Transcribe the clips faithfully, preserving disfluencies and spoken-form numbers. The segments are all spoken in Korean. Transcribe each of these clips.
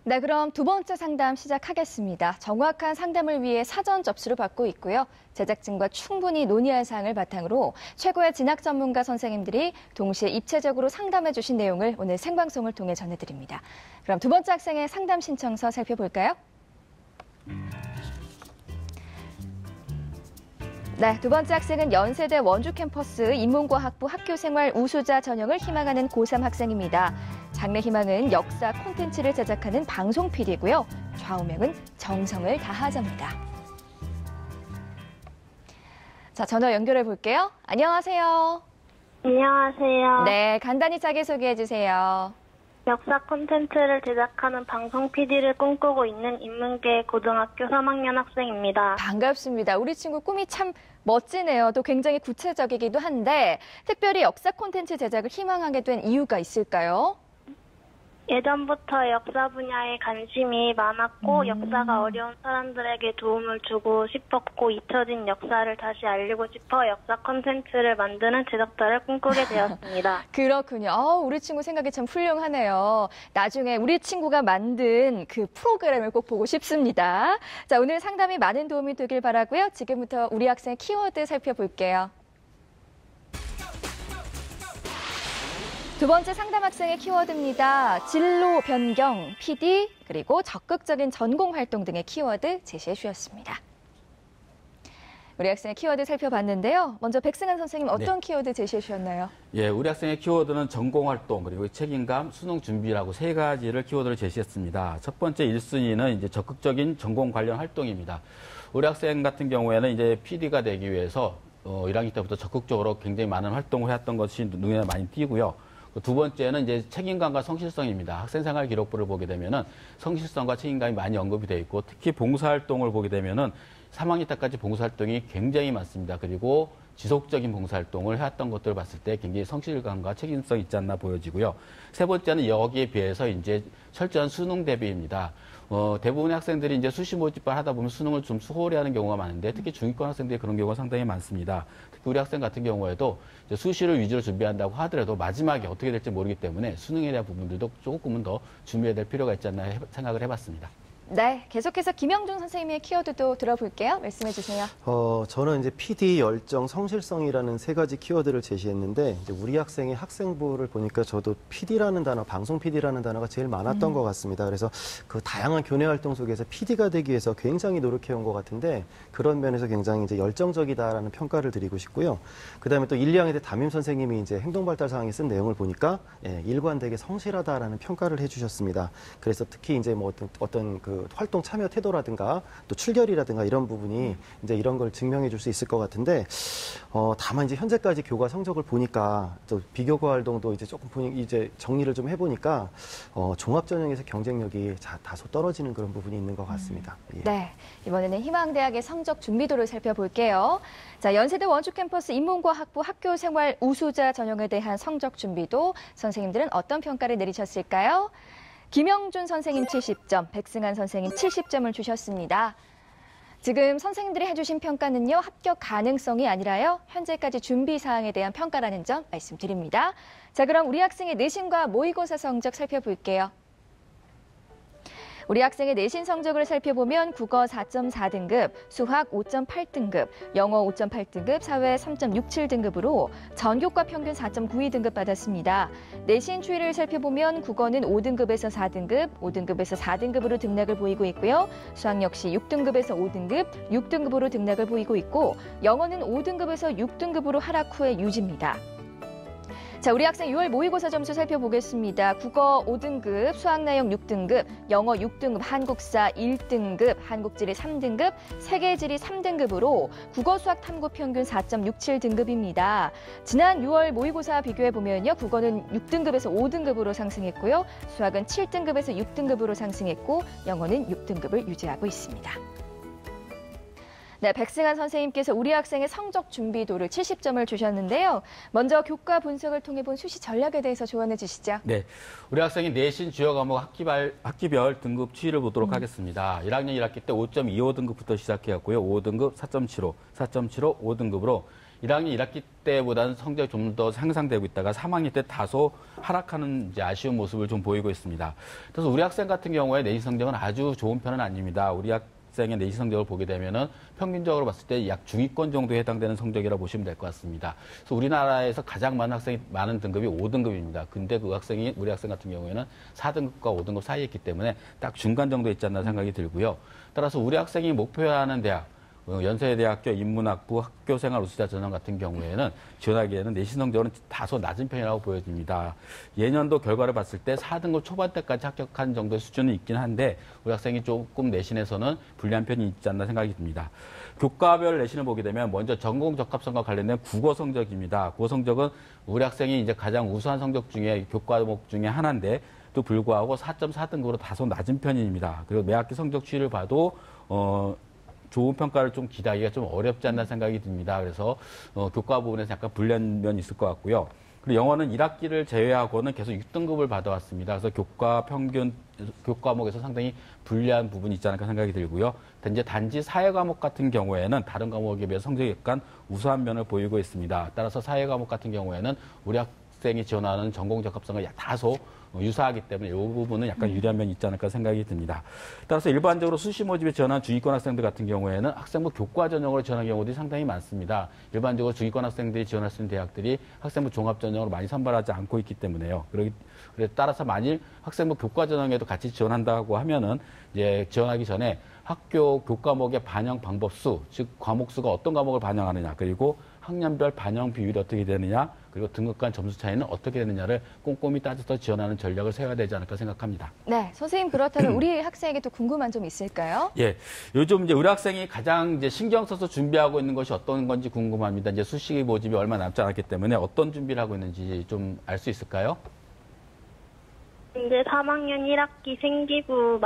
네, 그럼 두 번째 상담 시작하겠습니다. 정확한 상담을 위해 사전 접수를 받고 있고요. 제작진과 충분히 논의한 사항을 바탕으로 최고의 진학 전문가 선생님들이 동시에 입체적으로 상담해 주신 내용을 오늘 생방송을 통해 전해드립니다. 그럼 두 번째 학생의 상담 신청서 살펴볼까요? 네, 두 번째 학생은 연세대 원주 캠퍼스 인문과학부 학교생활 우수자 전형을 희망하는 고삼 학생입니다. 장래 희망은 역사 콘텐츠를 제작하는 방송 피디고요. 좌우명은 정성을 다하자입니다. 자, 전화 연결해 볼게요. 안녕하세요. 안녕하세요. 네, 간단히 자기소개해 주세요. 역사 콘텐츠를 제작하는 방송 피디를 꿈꾸고 있는 인문계 고등학교 삼 학년 학생입니다. 반갑습니다. 우리 친구 꿈이 참 멋지네요. 또 굉장히 구체적이기도 한데 특별히 역사 콘텐츠 제작을 희망하게 된 이유가 있을까요? 예전부터 역사 분야에 관심이 많았고 음. 역사가 어려운 사람들에게 도움을 주고 싶었고 잊혀진 역사를 다시 알리고 싶어 역사 콘텐츠를 만드는 제작자를 꿈꾸게 되었습니다. 그렇군요. 어, 우리 친구 생각이 참 훌륭하네요. 나중에 우리 친구가 만든 그 프로그램을 꼭 보고 싶습니다. 자, 오늘 상담이 많은 도움이 되길 바라고요. 지금부터 우리 학생의 키워드 살펴볼게요. 두 번째 상담 학생의 키워드입니다. 진로 변경, 피디, 그리고 적극적인 전공 활동 등의 키워드 제시해 주셨습니다. 우리 학생의 키워드 살펴봤는데요. 먼저 백승환 선생님 어떤 네. 키워드 제시해 주셨나요? 예, 우리 학생의 키워드는 전공 활동, 그리고 책임감, 수능 준비라고 세 가지를 키워드를 제시했습니다. 첫 번째 일 순위는 이제 적극적인 전공 관련 활동입니다. 우리 학생 같은 경우에는 이제 피디가 되기 위해서 어, 일 학년 때부터 적극적으로 굉장히 많은 활동을 해왔던 것이 눈에 많이 띄고요. 두 번째는 이제 책임감과 성실성입니다. 학생생활 기록부를 보게 되면은 성실성과 책임감이 많이 언급이 되어 있고 특히 봉사활동을 보게 되면은 삼 학년 때까지 봉사활동이 굉장히 많습니다. 그리고 지속적인 봉사활동을 해왔던 것들을 봤을 때 굉장히 성실감과 책임성이 있지 않나 보여지고요. 세 번째는 여기에 비해서 이제 철저한 수능 대비입니다. 어, 대부분의 학생들이 이제 수시 모집반 하다 보면 수능을 좀 수월히 하는 경우가 많은데 특히 중위권 학생들이 그런 경우가 상당히 많습니다. 특히 우리 학생 같은 경우에도 이제 수시를 위주로 준비한다고 하더라도 마지막에 어떻게 될지 모르기 때문에 수능에 대한 부분들도 조금은 더 준비해야 될 필요가 있지 않나 해, 생각을 해봤습니다. 네, 계속해서 김영준 선생님의 키워드도 들어볼게요. 말씀해 주세요. 어, 저는 이제 피디, 열정, 성실성이라는 세 가지 키워드를 제시했는데 이제 우리 학생의 학생부를 보니까 저도 피디라는 단어, 방송 피디라는 단어가 제일 많았던 음. 것 같습니다. 그래서 그 다양한 교내 활동 속에서 피디가 되기 위해서 굉장히 노력해온 것 같은데 그런 면에서 굉장히 이제 열정적이다라는 평가를 드리고 싶고요. 그다음에 또 일, 이 학년 때 담임 선생님이 이제 행동발달 사항에 쓴 내용을 보니까 예, 일관되게 성실하다라는 평가를 해주셨습니다. 그래서 특히 이제 뭐 어떤 어떤 그 활동 참여 태도라든가 또 출결이라든가 이런 부분이 음. 이제 이런 걸 증명해 줄 수 있을 것 같은데 어, 다만 이제 현재까지 교과 성적을 보니까 또 비교과 활동도 이제 조금 보니 이제 정리를 좀 해보니까 어, 종합 전형에서 경쟁력이 자, 다소 떨어지는 그런 부분이 있는 것 같습니다. 음. 예. 네, 이번에는 희망대학의 성적 준비도를 살펴볼게요. 자, 연세대 원주 캠퍼스 인문과학부 학교생활 우수자 전형에 대한 성적 준비도 선생님들은 어떤 평가를 내리셨을까요? 김영준 선생님 칠십 점, 백승환 선생님 칠십 점을 주셨습니다. 지금 선생님들이 해주신 평가는요, 합격 가능성이 아니라요, 현재까지 준비 사항에 대한 평가라는 점 말씀드립니다. 자, 그럼 우리 학생의 내신과 모의고사 성적 살펴볼게요. 우리 학생의 내신 성적을 살펴보면 국어 사 점 사 등급, 수학 오 점 팔 등급, 영어 오 점 팔 등급, 사회 삼 점 육칠 등급으로 전교과 평균 사 점 구이 등급 받았습니다. 내신 추이를 살펴보면 국어는 오 등급에서 사 등급, 오 등급에서 사 등급으로 등락을 보이고 있고요. 수학 역시 육 등급에서 오 등급, 육 등급으로 등락을 보이고 있고 영어는 오 등급에서 육 등급으로 하락 후에 유지입니다. 자, 우리 학생 유월 모의고사 점수 살펴보겠습니다. 국어 오 등급, 수학나영 육 등급, 영어 육 등급, 한국사 일 등급, 한국지리 삼 등급, 세계지리 삼 등급으로 국어 수학 탐구 평균 사 점 육칠 등급입니다. 지난 유월 모의고사 비교해보면요. 국어는 육 등급에서 오 등급으로 상승했고요. 수학은 칠 등급에서 육 등급으로 상승했고 영어는 육 등급을 유지하고 있습니다. 네, 백승환 선생님께서 우리 학생의 성적 준비도를 칠십 점을 주셨는데요. 먼저 교과 분석을 통해 본 수시 전략에 대해서 조언해 주시죠. 네, 우리 학생이 내신 주요 과목 학기별, 학기별 등급 추이를 보도록 음. 하겠습니다. 일 학년 일 학기 때 오 점 이오 등급부터 시작해왔고요. 오 등급 사 점 칠오, 사 점 칠오, 오 등급으로 일 학년 일 학기 때보다는 성적이 좀 더 향상되고 있다가 삼 학년 때 다소 하락하는 이제 아쉬운 모습을 좀 보이고 있습니다. 그래서 우리 학생 같은 경우에 내신 성적은 아주 좋은 편은 아닙니다. 우리 학생의 내신 성적을 보게 되면은 평균적으로 봤을 때 약 중위권 정도에 해당되는 성적이라고 보시면 될 것 같습니다. 그래서 우리나라에서 가장 많은 학생이 많은 등급이 오 등급입니다. 근데 그 학생이 우리 학생 같은 경우에는 사 등급과 오 등급 사이에 있기 때문에 딱 중간 정도에 있지 않나 생각이 들고요. 따라서 우리 학생이 목표하는 대학, 연세대학교 인문학부 학교생활 우수자 전형 같은 경우에는 지원하기에는 내신 성적은 다소 낮은 편이라고 보여집니다. 예년도 결과를 봤을 때 사 등급 초반대까지 합격한 정도의 수준은 있긴 한데 우리 학생이 조금 내신에서는 불리한 편이 있지 않나 생각이 듭니다. 교과별 내신을 보게 되면 먼저 전공 적합성과 관련된 국어 성적입니다. 국어 성적은 우리 학생이 이제 가장 우수한 성적 중에 교과목 중에 하나인데 또 불구하고 사 점 사 등급으로 다소 낮은 편입니다. 그리고 매 학기 성적 추이를 봐도 어 좋은 평가를 좀 기대하기가 좀 어렵지 않나 생각이 듭니다. 그래서 어, 교과 부분에서 약간 불리한 면이 있을 것 같고요. 그리고 영어는 일 학기를 제외하고는 계속 육 등급을 받아왔습니다. 그래서 교과 평균, 교과목에서 상당히 불리한 부분이 있지 않을까 생각이 들고요. 이제 단지 사회 과목 같은 경우에는 다른 과목에 비해 성적이 약간 우수한 면을 보이고 있습니다. 따라서 사회 과목 같은 경우에는 우리 학생이 지원하는 전공 적합성을 다소 유사하기 때문에 이 부분은 약간 유리한 면이 있지 않을까 생각이 듭니다. 따라서 일반적으로 수시 모집에 지원한 중위권 학생들 같은 경우에는 학생부 교과 전형으로 지원하는 경우들이 상당히 많습니다. 일반적으로 중위권 학생들이 지원할 수 있는 대학들이 학생부 종합 전형으로 많이 선발하지 않고 있기 때문에요. 그러기 따라서 만일 학생부 교과 전형에도 같이 지원한다고 하면은 이제 지원하기 전에 학교 교과목의 반영 방법 수, 즉 과목 수가 어떤 과목을 반영하느냐, 그리고 학년별 반영 비율이 어떻게 되느냐, 그리고 등급 간 점수 차이는 어떻게 되느냐를 꼼꼼히 따져서 지원하는 전략을 세워야 되지 않을까 생각합니다. 네, 선생님 그렇다면 우리 학생에게 또 궁금한 점 있을까요? 예, 요즘 이제 우리 학생이 가장 이제 신경 써서 준비하고 있는 것이 어떤 건지 궁금합니다. 이제 수시 모집이 얼마 남지 않았기 때문에 어떤 준비를 하고 있는지 좀 알 수 있을까요? 이제 삼 학년 일 학기 생기부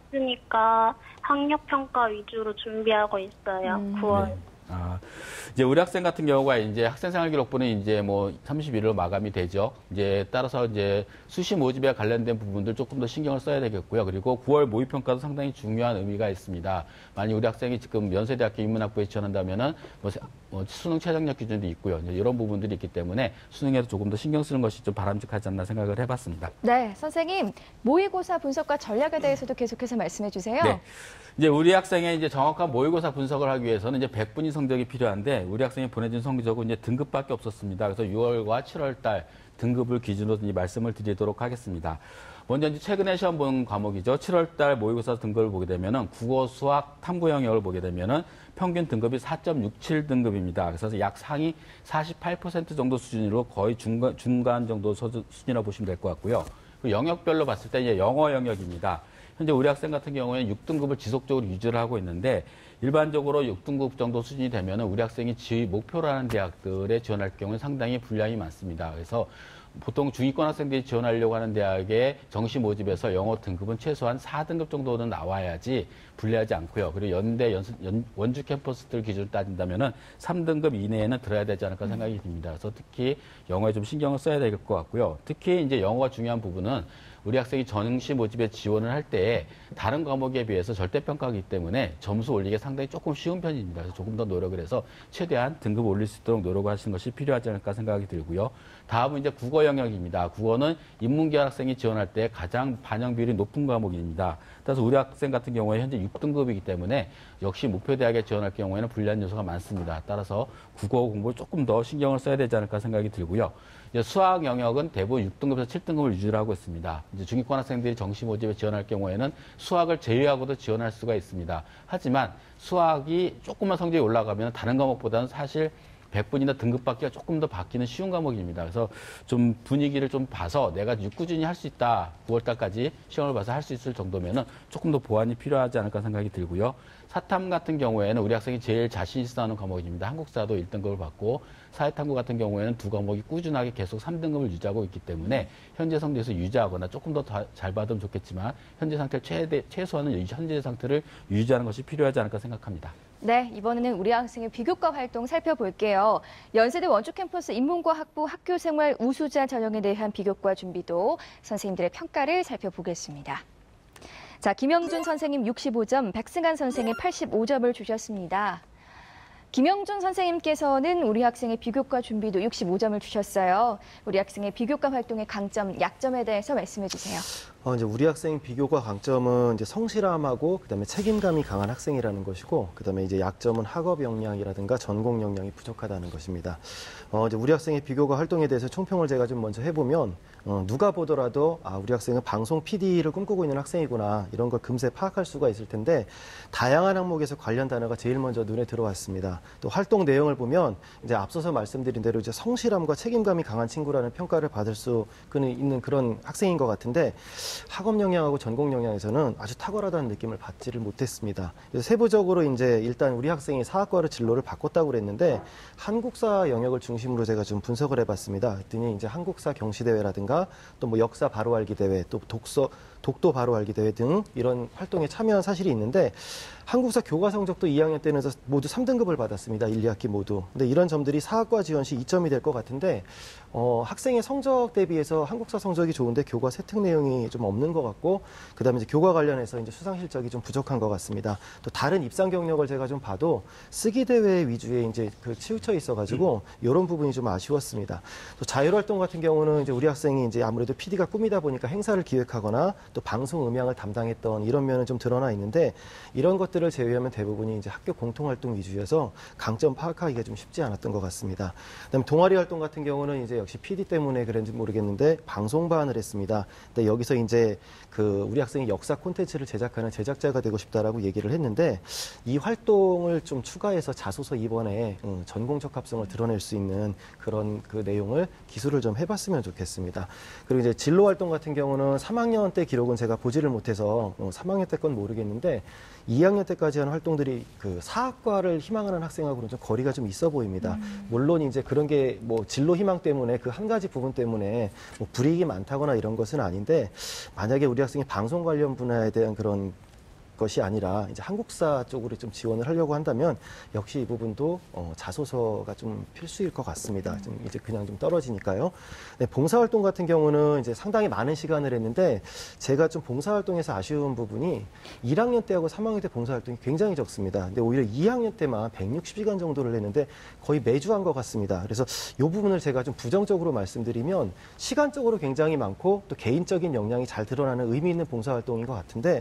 마감했으니까 학력평가 위주로 준비하고 있어요. 음. 구월. 네. 아, 이제 우리 학생 같은 경우가 이제 학생생활기록부는 이제 뭐 삼십 일로 마감이 되죠. 이제 따라서 이제 수시 모집에 관련된 부분들 조금 더 신경을 써야 되겠고요. 그리고 구월 모의평가도 상당히 중요한 의미가 있습니다. 만약 우리 학생이 지금 연세대학교 인문학부에 지원한다면은 뭐, 뭐 수능 최저력 기준도 있고요. 이제 이런 부분들이 있기 때문에 수능에도 조금 더 신경 쓰는 것이 좀 바람직하지 않나 생각을 해봤습니다. 네, 선생님 모의고사 분석과 전략에 대해서도 계속해서 말씀해 주세요. 네. 이제 우리 학생의 이제 정확한 모의고사 분석을 하기 위해서는 이제 백 분위 성적이 필요한데 우리 학생이 보내준 성적은 이제 등급밖에 없었습니다. 그래서 유월과 칠월 달 등급을 기준으로 이제 말씀을 드리도록 하겠습니다. 먼저 이제 최근에 시험 본 과목이죠. 칠월 달 모의고사 등급을 보게 되면은 국어, 수학, 탐구 영역을 보게 되면은 평균 등급이 사 점 육칠 등급입니다. 그래서 약 상위 사십팔 퍼센트 정도 수준으로 거의 중간, 중간 정도 수준이라고 보시면 될 것 같고요. 그리고 영역별로 봤을 때 이제 영어 영역입니다. 현재 우리 학생 같은 경우에는 육 등급을 지속적으로 유지를 하고 있는데 일반적으로 육 등급 정도 수준이 되면 우리 학생이 지 목표로 하는 대학들에 지원할 경우에 상당히 분량이 많습니다. 그래서 보통 중위권 학생들이 지원하려고 하는 대학의 정시 모집에서 영어 등급은 최소한 사 등급 정도는 나와야지 불리하지 않고요. 그리고 연대, 연, 연, 원주 캠퍼스들 기준으로 따진다면은 삼 등급 이내에는 들어야 되지 않을까 생각이 듭니다. 그래서 특히 영어에 좀 신경을 써야 될 것 같고요. 특히 이제 영어가 중요한 부분은 우리 학생이 정시 모집에 지원을 할 때 다른 과목에 비해서 절대평가이기 때문에 점수 올리기가 상당히 조금 쉬운 편입니다. 그래서 조금 더 노력을 해서 최대한 등급 올릴 수 있도록 노력하시는 것이 필요하지 않을까 생각이 들고요. 다음은 이제 국어 영역입니다. 국어는 인문계열 학생이 지원할 때 가장 반영 비율이 높은 과목입니다. 따라서 우리 학생 같은 경우에 현재 육 등급이기 때문에 역시 목표 대학에 지원할 경우에는 불리한 요소가 많습니다. 따라서 국어 공부를 조금 더 신경을 써야 되지 않을까 생각이 들고요. 이제 수학 영역은 대부분 육 등급에서 칠 등급을 유지를 하고 있습니다. 이제 중위권 학생들이 정시 모집에 지원할 경우에는 수학을 제외하고도 지원할 수가 있습니다. 하지만 수학이 조금만 성적이 올라가면 다른 과목보다는 사실 백 분이나 등급 받기가 조금 더 받기는 쉬운 과목입니다. 그래서 좀 분위기를 좀 봐서 내가 꾸준히 할 수 있다. 구월 달까지 시험을 봐서 할 수 있을 정도면은 조금 더 보완이 필요하지 않을까 생각이 들고요. 사탐 같은 경우에는 우리 학생이 제일 자신 있어 하는 과목입니다. 한국사도 일 등급을 받고 사회탐구 같은 경우에는 두 과목이 꾸준하게 계속 삼 등급을 유지하고 있기 때문에 현재 성적에서 유지하거나 조금 더 잘 받으면 좋겠지만 현재 상태를 최대, 최소한은 현재 상태를 유지하는 것이 필요하지 않을까 생각합니다. 네, 이번에는 우리 학생의 비교과 활동 살펴볼게요. 연세대 원주 캠퍼스 인문과학부 학교생활 우수자 전형에 대한 비교과 준비도 선생님들의 평가를 살펴보겠습니다. 자, 김영준 선생님 육십오 점, 백승한 선생님 팔십오 점을 주셨습니다. 김영준 선생님께서는 우리 학생의 비교과 준비도 육십오 점을 주셨어요. 우리 학생의 비교과 활동의 강점, 약점에 대해서 말씀해 주세요. 어, 이제 우리 학생 비교과 강점은 이제 성실함하고 그다음에 책임감이 강한 학생이라는 것이고, 그다음에 이제 약점은 학업 역량이라든가 전공 역량이 부족하다는 것입니다. 어, 이제 우리 학생의 비교과 활동에 대해서 총평을 제가 좀 먼저 해보면, 어, 누가 보더라도 아, 우리 학생은 방송 피디를 꿈꾸고 있는 학생이구나, 이런 걸 금세 파악할 수가 있을 텐데, 다양한 항목에서 관련 단어가 제일 먼저 눈에 들어왔습니다. 또 활동 내용을 보면 이제 앞서서 말씀드린 대로 이제 성실함과 책임감이 강한 친구라는 평가를 받을 수 있는 그런 학생인 것 같은데, 학업 역량하고 전공 역량에서는 아주 탁월하다는 느낌을 받지를 못했습니다. 그래서 세부적으로 이제 일단 우리 학생이 사학과로 진로를 바꿨다고 그랬는데, 한국사 영역을 중심으로 제가 좀 분석을 해봤습니다. 그랬더니 이제 한국사 경시대회라든가 또 뭐 역사 바로 알기 대회, 또 독서 독도 바로 알기 대회 등 이런 활동에 참여한 사실이 있는데, 한국사 교과 성적도 이 학년 때는 모두 삼 등급을 받았습니다. 일, 이 학기 모두. 근데 이런 점들이 사학과 지원 시 이점이 될 것 같은데, 어, 학생의 성적 대비해서 한국사 성적이 좋은데 교과 세특 내용이 좀 없는 것 같고, 그 다음에 이제 교과 관련해서 이제 수상 실적이 좀 부족한 것 같습니다. 또 다른 입상 경력을 제가 좀 봐도 쓰기 대회 위주에 이제 그 치우쳐 있어가지고 이런 부분이 좀 아쉬웠습니다. 또 자율활동 같은 경우는 이제 우리 학생이 이제 아무래도 피디가 꿈이다 보니까 행사를 기획하거나 또 방송 음향을 담당했던 이런 면은 좀 드러나 있는데, 이런 것들을 제외하면 대부분이 이제 학교 공통활동 위주여서 강점 파악하기가 좀 쉽지 않았던 것 같습니다. 그다음에 동아리 활동 같은 경우는 이제 역시 피디 때문에 그런지 모르겠는데 방송반을 했습니다. 근데 여기서 이제 그 우리 학생이 역사 콘텐츠를 제작하는 제작자가 되고 싶다라고 얘기를 했는데, 이 활동을 좀 추가해서 자소서 이번에 음, 전공 적합성을 드러낼 수 있는 그런 그 내용을 기술을 좀 해봤으면 좋겠습니다. 그리고 이제 진로 활동 같은 경우는 삼 학년 때 기록은 제가 보지를 못해서 어, 삼 학년 때 건 모르겠는데, 이 학년 때까지 한 활동들이 그 사학과를 희망하는 학생하고는 좀 거리가 좀 있어 보입니다. 음. 물론 이제 그런 게 뭐 진로 희망 때문에 그 한 가지 부분 때문에 뭐 불이익이 많다거나 이런 것은 아닌데, 만약에 우리 학생이 방송 관련 분야에 대한 그런 것이 아니라 이제 한국사 쪽으로 좀 지원을 하려고 한다면 역시 이 부분도 어, 자소서가 좀 필수일 것 같습니다. 좀 이제 그냥 좀 떨어지니까요. 네, 봉사활동 같은 경우는 이제 상당히 많은 시간을 했는데, 제가 좀 봉사활동에서 아쉬운 부분이 일 학년 때하고 삼 학년 때 봉사활동이 굉장히 적습니다. 근데 오히려 이 학년 때만 백육십 시간 정도를 했는데 거의 매주 한 것 같습니다. 그래서 이 부분을 제가 좀 부정적으로 말씀드리면, 시간적으로 굉장히 많고 또 개인적인 역량이 잘 드러나는 의미 있는 봉사활동인 것 같은데,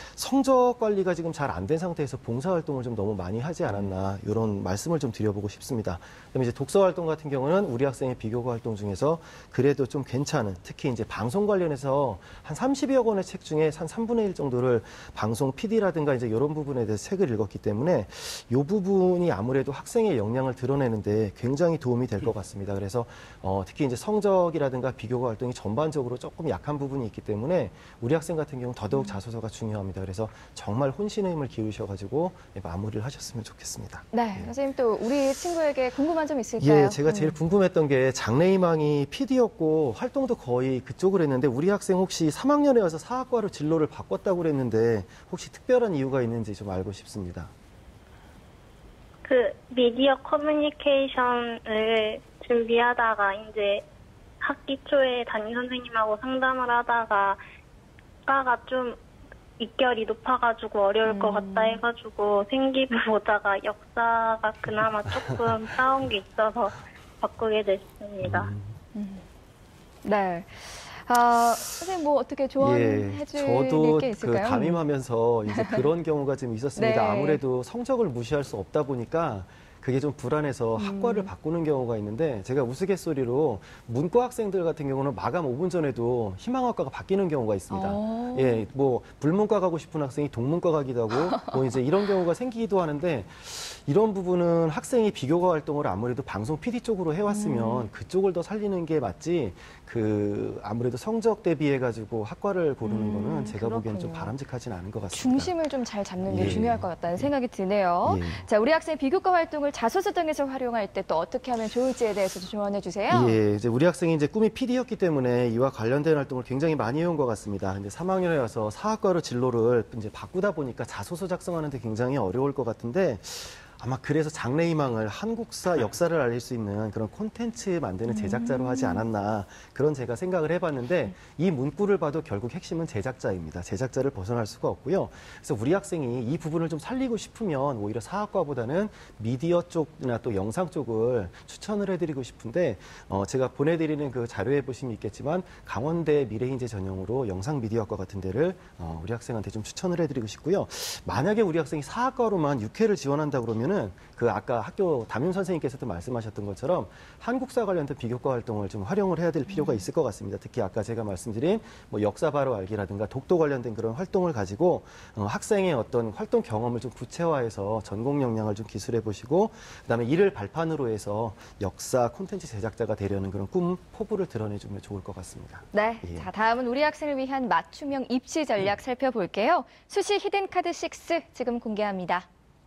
성적 관리가 지금 잘 안 된 상태에서 봉사활동을 좀 너무 많이 하지 않았나, 이런 말씀을 좀 드려보고 싶습니다. 그다음에 이제 독서활동 같은 경우는 우리 학생의 비교과 활동 중에서 그래도 좀 괜찮은, 특히 이제 방송 관련해서 한 삼십여 권의 책 중에 한 삼분의 일 정도를 방송 피디라든가 이제 이런 부분에 대해서 책을 읽었기 때문에 이 부분이 아무래도 학생의 역량을 드러내는데 굉장히 도움이 될 것 같습니다. 그래서 어, 특히 이제 성적이라든가 비교과 활동이 전반적으로 조금 약한 부분이 있기 때문에 우리 학생 같은 경우는 더더욱 자소서가 중요합니다. 그래서 정말 혼신의 힘을 기울이셔가지고 마무리를 하셨으면 좋겠습니다. 네, 예. 선생님 또 우리 친구에게 궁금한 점 있을까요? 예, 제가 제일 궁금했던 게 장래희망이 피디였고 활동도 거의 그쪽으로 했는데, 우리 학생 혹시 삼 학년에 와서 사학과로 진로를 바꿨다고 그랬는데 혹시 특별한 이유가 있는지 좀 알고 싶습니다. 그 미디어 커뮤니케이션을 준비하다가 이제 학기 초에 담임 선생님하고 상담을 하다가 과가 좀 입결이 높아가지고 어려울 음. 것 같다 해가지고 생기부 보다가 역사가 그나마 조금 싸운 게 있어서 바꾸게 됐습니다. 음. 네. 아, 선생님 뭐 어떻게 조언해 예, 줄 저도 게 있을까요? 그 담임하면서 이제 그런 경우가 좀 있었습니다. 네. 아무래도 성적을 무시할 수 없다 보니까 그게 좀 불안해서 음. 학과를 바꾸는 경우가 있는데, 제가 우스갯소리로 문과 학생들 같은 경우는 마감 오 분 전에도 희망학과가 바뀌는 경우가 있습니다. 오. 예, 뭐 불문과 가고 싶은 학생이 동문과 가기도 하고 뭐 이제 이런 경우가 생기기도 하는데, 이런 부분은 학생이 비교과 활동을 아무래도 방송 피디 쪽으로 해왔으면 음. 그쪽을 더 살리는 게 맞지, 그 아무래도 성적 대비해 가지고 학과를 고르는 음, 거는 제가 그렇군요. 보기에는 좀 바람직하진 않은 것 같습니다. 중심을 좀 잘 잡는 게 예. 중요할 것 같다는 생각이 드네요. 예. 자, 우리 학생 비교과 활동을 자소서 등에서 활용할 때 또 어떻게 하면 좋을지에 대해서도 조언해 주세요. 예, 이제 우리 학생이 이제 꿈이 피디였기 때문에 이와 관련된 활동을 굉장히 많이 해온 것 같습니다. 이제 삼 학년에 와서 사학과로 진로를 이제 바꾸다 보니까 자소서 작성하는데 굉장히 어려울 것 같은데, 아마 그래서 장래희망을 한국사 역사를 알릴 수 있는 그런 콘텐츠 만드는 제작자로 하지 않았나 그런 제가 생각을 해봤는데 이 문구를 봐도 결국 핵심은 제작자입니다. 제작자를 벗어날 수가 없고요. 그래서 우리 학생이 이 부분을 좀 살리고 싶으면 오히려 사학과보다는 미디어 쪽이나 또 영상 쪽을 추천을 해드리고 싶은데 어, 제가 보내드리는 그 자료에 보시면 있겠지만 강원대 미래인재 전형으로 영상 미디어학과 같은 데를 어, 우리 학생한테 좀 추천을 해드리고 싶고요. 만약에 우리 학생이 사학과로만 육 회를 지원한다 그러면 그 아까 학교 담임 선생님께서도 말씀하셨던 것처럼 한국사 관련된 비교과 활동을 좀 활용을 해야 될 필요가 있을 것 같습니다. 특히 아까 제가 말씀드린 뭐 역사 바로 알기라든가 독도 관련된 그런 활동을 가지고 어, 학생의 어떤 활동 경험을 좀 구체화해서 전공 역량을 좀 기술해 보시고 그다음에 이를 발판으로 해서 역사 콘텐츠 제작자가 되려는 그런 꿈 포부를 드러내주면 좋을 것 같습니다. 네, 예. 자 다음은 우리 학생을 위한 맞춤형 입시 전략 살펴볼게요. 수시 히든카드 육 지금 공개합니다.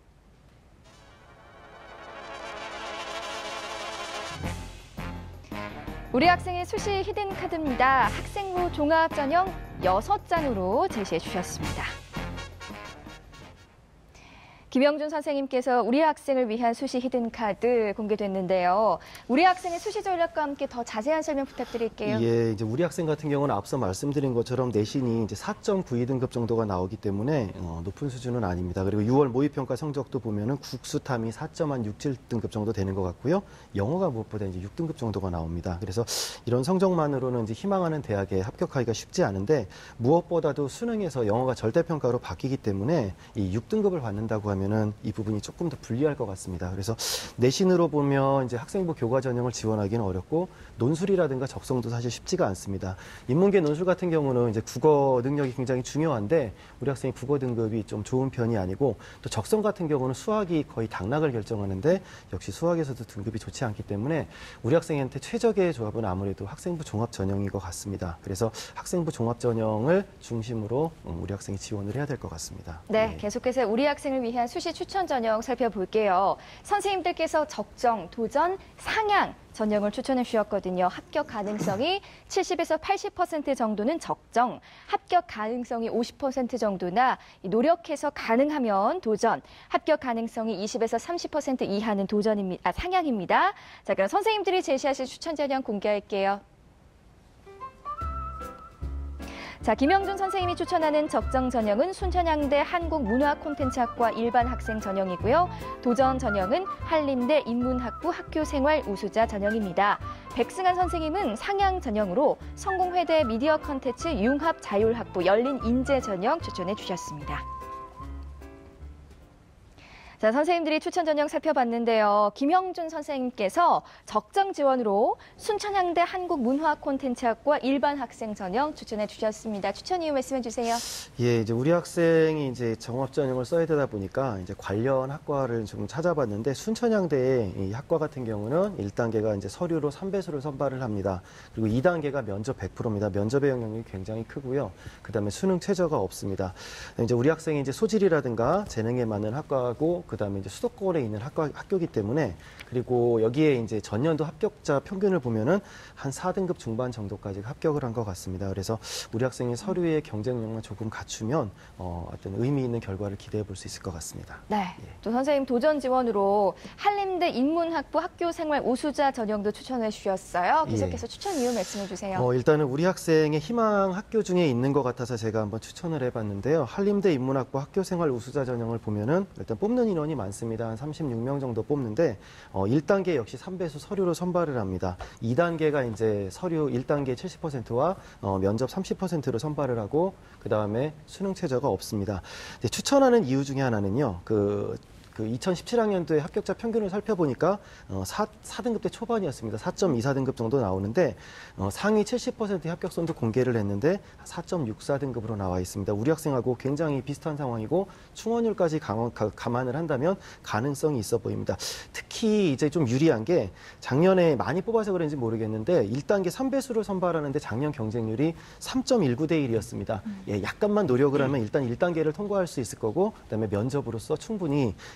우리 학생의 수시 히든카드입니다. 학생부 종합 전형 여섯 장으로 제시해 주셨습니다. 김영준 선생님께서 우리 학생을 위한 수시 히든카드 공개됐는데요. 우리 학생의 수시 전략과 함께 더 자세한 설명 부탁드릴게요. 예, 이제 우리 학생 같은 경우는 앞서 말씀드린 것처럼 내신이 이제 사 점 구이 등급 정도가 나오기 때문에 어, 높은 수준은 아닙니다. 그리고 유월 모의평가 성적도 보면은 국수탐이 사 점 육, 칠 등급 정도 되는 것 같고요. 영어가 무엇보다 이제 육 등급 정도가 나옵니다. 그래서 이런 성적만으로는 이제 희망하는 대학에 합격하기가 쉽지 않은데 무엇보다도 수능에서 영어가 절대평가로 바뀌기 때문에 이 육 등급을 받는다고 하면 면은 이 부분이 조금 더 불리할 것 같습니다. 그래서 내신으로 보면 이제 학생부 교과 전형을 지원하기는 어렵고 논술이라든가 적성도 사실 쉽지가 않습니다. 인문계 논술 같은 경우는 이제 국어 능력이 굉장히 중요한데 우리 학생이 국어 등급이 좀 좋은 편이 아니고 또 적성 같은 경우는 수학이 거의 당락을 결정하는데 역시 수학에서도 등급이 좋지 않기 때문에 우리 학생한테 최적의 조합은 아무래도 학생부 종합 전형인 것 같습니다. 그래서 학생부 종합 전형을 중심으로 우리 학생이 지원을 해야 될 것 같습니다. 네, 네. 계속해서 우리 학생을 위한 수시 추천 전형 살펴볼게요. 선생님들께서 적정, 도전, 상향 전형을 추천해 주셨거든요. 합격 가능성이 칠십에서 팔십 퍼센트 정도는 적정, 합격 가능성이 오십 퍼센트 정도나 노력해서 가능하면 도전, 합격 가능성이 이십에서 삼십 퍼센트 이하는 도전입니다. 아, 상향입니다. 자, 그럼 선생님들이 제시하실 추천 전형 공개할게요. 자, 김영준 선생님이 추천하는 적정 전형은 순천향대 한국문화콘텐츠학과 일반 학생 전형이고요. 도전 전형은 한림대 인문학부 학교생활 우수자 전형입니다. 백승환 선생님은 상향 전형으로 성공회대 미디어 콘텐츠 융합 자율학부 열린 인재 전형 추천해 주셨습니다. 자, 선생님들이 추천 전형 살펴봤는데요. 김영준 선생님께서 적정 지원으로 순천향대 한국문화콘텐츠학과 일반 학생 전형 추천해 주셨습니다. 추천 이유 말씀해 주세요. 예, 이제 우리 학생이 이제 정업 전형을 써야 되다 보니까 이제 관련 학과를 좀 찾아봤는데 순천향대의 이 학과 같은 경우는 일 단계가 이제 서류로 삼 배수를 선발을 합니다. 그리고 이 단계가 면접 백 퍼센트입니다. 면접의 영향력이 굉장히 크고요. 그다음에 수능 최저가 없습니다. 이제 우리 학생이 이제 소질이라든가 재능에 맞는 학과고 그다음에 이제 수도권에 있는 학과, 학교이기 때문에 그리고 여기에 이제 전년도 합격자 평균을 보면은 한 사 등급 중반 정도까지 합격을 한 것 같습니다. 그래서 우리 학생이 서류의 경쟁력만 조금 갖추면 어, 어떤 의미 있는 결과를 기대해 볼 수 있을 것 같습니다. 네. 예. 또 선생님 도전 지원으로 한림대 인문학부 학교생활 우수자 전형도 추천해 주셨어요. 계속해서 예. 추천 이유 말씀해 주세요. 어, 일단은 우리 학생의 희망 학교 중에 있는 것 같아서 제가 한번 추천을 해봤는데요. 한림대 인문학부 학교생활 우수자 전형을 보면은 일단 뽑는 인원이 많습니다. 한 삼십육 명 정도 뽑는데 어, 일 단계 역시 삼 배수 서류로 선발을 합니다. 이 단계가 이제 서류 일 단계 칠십 퍼센트와 어, 면접 삼십 퍼센트로 선발을 하고 그 다음에 수능 최저가 없습니다. 이제 추천하는 이유 중에 하나는요. 그 그 이천십칠 학년도에 합격자 평균을 살펴보니까 어, 사, 사 등급대 초반이었습니다. 사 점 이사 등급 정도 나오는데 어, 상위 칠십 퍼센트의 합격선도 공개를 했는데 사 점 육사 등급으로 나와 있습니다. 우리 학생하고 굉장히 비슷한 상황이고 충원율까지 강원, 가, 감안을 한다면 가능성이 있어 보입니다. 특히 이제 좀 유리한 게 작년에 많이 뽑아서 그런지 모르겠는데 일 단계 삼 배수를 선발하는데 작년 경쟁률이 삼 점 일구 대 일이었습니다. 예, 약간만 노력을 하면 일단 일 단계를 통과할 수 있을 거고 그다음에 면접으로서 충분히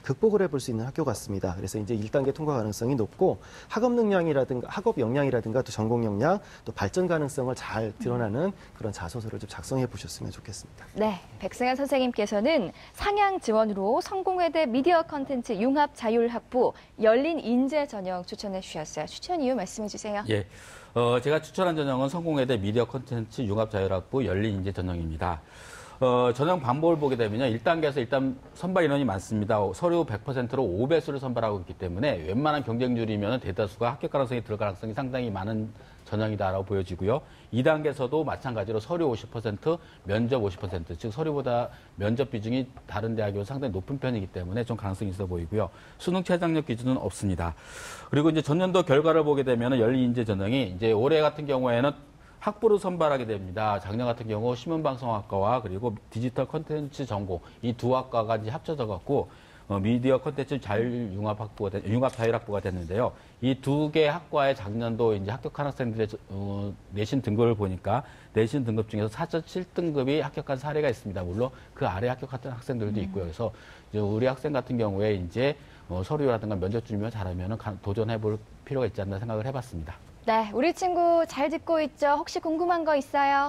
극복을 해볼 수 있는 학교 같습니다. 그래서 이제 일 단계 통과 가능성이 높고 학업 능력이라든가 학업 역량이라든가 또 전공 역량 또 발전 가능성을 잘 드러나는 그런 자소서를 좀 작성해 보셨으면 좋겠습니다. 네, 백승환 선생님께서는 상향 지원으로 성공회대 미디어 컨텐츠 융합 자율학부 열린 인재 전형 추천해 주셨어요. 추천 이유 말씀해 주세요. 예. 어, 제가 추천한 전형은 성공회대 미디어 콘텐츠 융합자율학부 열린인재 전형입니다. 어, 전형 방법을 보게 되면요. 일 단계에서 일단 선발 인원이 많습니다. 서류 백 퍼센트로 오 배수를 선발하고 있기 때문에 웬만한 경쟁률이면 대다수가 합격 가능성이 들어갈 가능성이 상당히 많은 전형이다라고 보여지고요. 이 단계에서도 마찬가지로 서류 오십 퍼센트, 면접 오십 퍼센트, 즉 서류보다 면접 비중이 다른 대학이 상당히 높은 편이기 때문에 좀 가능성이 있어 보이고요. 수능 최장력 기준은 없습니다. 그리고 이제 전년도 결과를 보게 되면 열린인재 전형이 이제 올해 같은 경우에는 학부를 선발하게 됩니다. 작년 같은 경우 신문방송학과와 그리고 디지털 콘텐츠 전공 이 두 학과가 이제 합쳐져 갖고 어, 미디어 콘텐츠 자율융합학부가 융합자율학부가 됐는데요. 이 두 개 학과의 작년도 이제 합격한 학생들의 어, 내신 등급을 보니까 내신 등급 중에서 사 점 칠 등급이 합격한 사례가 있습니다. 물론 그 아래 합격했던 학생들도 있고요. 그래서 이제 우리 학생 같은 경우에 이제 어, 서류라든가 면접 준비만 잘하면 도전해 볼 필요가 있지 않나 생각을 해봤습니다. 네, 우리 친구 잘 듣고 있죠? 혹시 궁금한 거 있어요?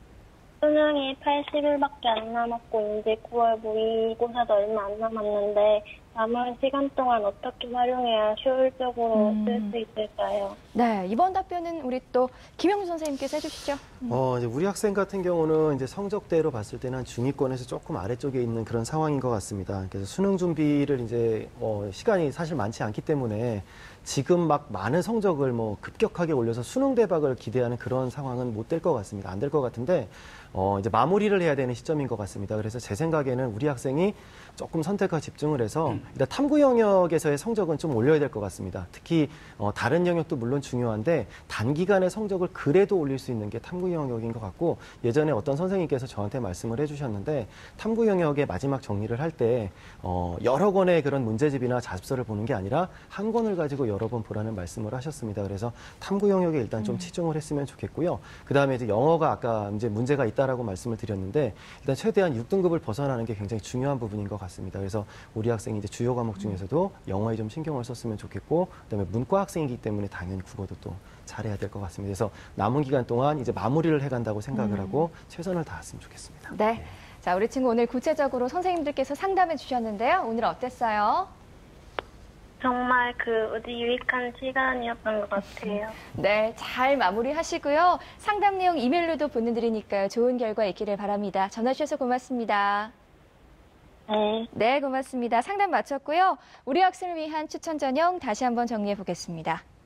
수능이 팔십 일밖에 안 남았고 이제 구월 모의고사도 얼마 안 남았는데 남은 시간 동안 어떻게 활용해야 효율적으로 음. 쓸 수 있을까요? 네, 이번 답변은 우리 또 김영주 선생님께서 해주시죠. 어, 이제 우리 학생 같은 경우는 이제 성적대로 봤을 때는 한 중위권에서 조금 아래쪽에 있는 그런 상황인 것 같습니다. 그래서 수능 준비를 이제 어, 시간이 사실 많지 않기 때문에 지금 막 많은 성적을 뭐 급격하게 올려서 수능 대박을 기대하는 그런 상황은 못 될 것 같습니다. 안 될 것 같은데 어, 이제 마무리를 해야 되는 시점인 것 같습니다. 그래서 제 생각에는 우리 학생이 조금 선택과 집중을 해서 일단 탐구 영역에서의 성적은 좀 올려야 될 것 같습니다. 특히 어, 다른 영역도 물론 중요한데 단기간에 성적을 그래도 올릴 수 있는 게 탐구 영역인 것 같고 예전에 어떤 선생님께서 저한테 말씀을 해주셨는데 탐구 영역의 마지막 정리를 할 때 어, 여러 권의 그런 문제집이나 자습서를 보는 게 아니라 한 권을 가지고 여러 번 보라는 말씀을 하셨습니다. 그래서 탐구 영역에 일단 좀 치중을 했으면 좋겠고요. 그 다음에 이제 영어가 아까 이제 문제가 있다라고 말씀을 드렸는데 일단 최대한 육 등급을 벗어나는 게 굉장히 중요한 부분인 것 같습니다. 그래서 우리 학생이 이제 주요 과목 중에서도 영어에 좀 신경을 썼으면 좋겠고 그다음에 문과 학생이기 때문에 당연히 국어도 또 잘해야 될 것 같습니다. 그래서 남은 기간 동안 이제 마무리를 해간다고 생각을 음. 하고 최선을 다했으면 좋겠습니다. 네. 자, 우리 친구 오늘 구체적으로 선생님들께서 상담해 주셨는데요. 오늘 어땠어요? 정말 그 어디 유익한 시간이었던 것 같아요. 네, 잘 마무리하시고요. 상담 내용 이메일로도 보내드리니까요. 좋은 결과 있기를 바랍니다. 전화 주셔서 고맙습니다. 네. 네, 고맙습니다. 상담 마쳤고요. 우리 학생을 위한 추천 전형 다시 한번 정리해 보겠습니다.